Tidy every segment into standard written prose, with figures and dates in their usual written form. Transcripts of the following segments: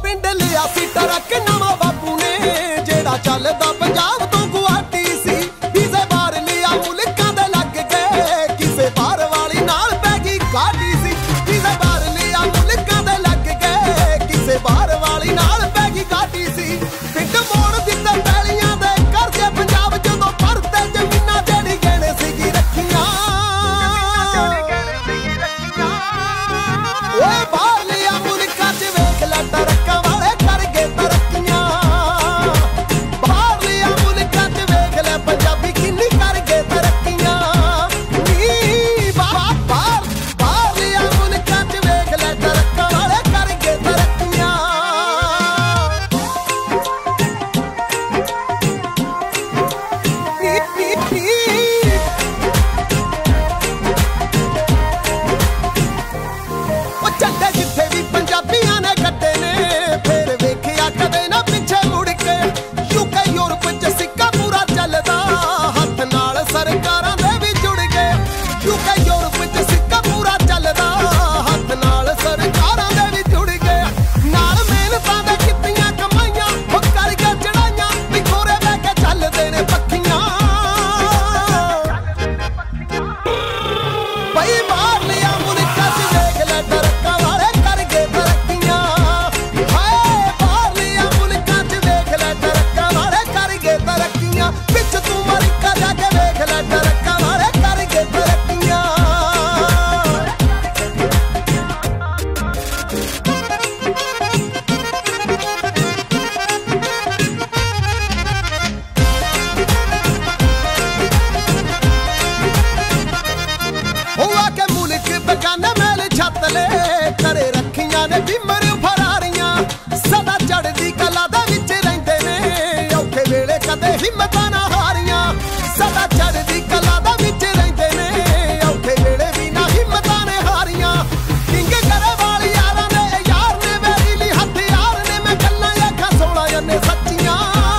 पिंड लिया सी ट्रक नवा बापू ने जेड़ा चलदा पंजाब तो गुवाहाटी सी। वीज़े बाहर लिया मुल्कां दे लग गए किसे बाहर वाली नाल पै गई गाड़ी सी। वीज़े बाहर लिया मुल्कां दे लग गए किसे बाहर वाली नाल पै गई गाड़ी सी। पिंड मोड़ दित्ते पैलियां दे करजे पंजाब जदों भरते जमीनां जेड़ी गहने सीगी रखियां। ओए बाहर लिया मुल्कां च वेख लै ट्रकां वाले कर गए तरक्कियां। बाहर लिया मुल्कां च वेख लै पंजाबी किन्नी कर गए तरक्कियां। बाहर लिया मुल्कां च वेख लै ट्रकां वाले कर गए तरक्कियां। ओ झंडे जिथे भी पंजाबियां ने कट्टे ने फिर वेखिया कदे ना पिछे मुड़ के। यूके यूरोप च सिक्का पूरा चलदा हथ नाल सरकारां दे भी जुड़ गए। यूके यूरोप च सिक्का पूरा चलदा हथ नाल सरकारां दे भी जुड़ गए। नाल मेहनतां दे कित्तियां कमाइयां ओ कर के चढ़ाइयां भी खोरे बह के चलदे ने पक्खियां। बई बाहर लिया मुल्कां च वेख लै ट्रकां वाले कर गए तरक्कियां। हाय बाहर लिया मुल्कां च वेख लै ट्रकां वाले कर गए तरक्कियां। विच तू अमरीका जाके वेख लै ट्रकां वाले कर गए तरक्कियां। हुआ के मुल्क बेगाने मेल छत ले करे रखियां ने बिमर फरारियां। सदा चढ़दी कला दे विच रहिंदे ने औखे वेले कदे हिम्मतां ना हारियां। सदा चढ़दी कला दे विच रहिंदे ने औखे वेले भी ना हिम्मतां ने हारियां। किंग करे वाली यारां ने यार ने वेली हथियार ने मैं गल्लां आखां 16 जने सच्चियां।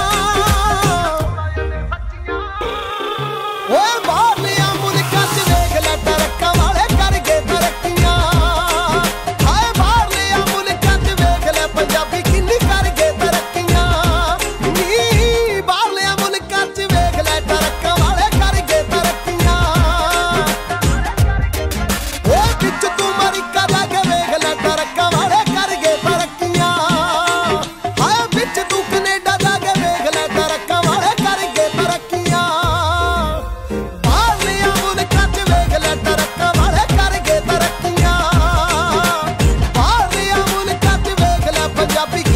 ओए बाहर लिया मुल्कां च वेख लै ट्रकां वाले कर गए तरक्कियां। हाय बाहर लिया मुल्कां च वेख लै पंजाबी किन्नी कर गए तरक्कियां। बाहर लिया मुल्कां च वेख लै ट्रकां वाले कर गए तरक्कियां। ओए विच तू अमरीका जाके वेख लै ट्रकां वाले कर गए तरक्कियां। हाय विच तू कनेडा जाके वेख लै ट्रकां वाले कर गए तरक्कियां। बाहर लिया मुल्कां च वेख लै ट्रकां वाले कर गए तरक्कियां। बाहर लिया मुल्कां च वेख लै पंजाबी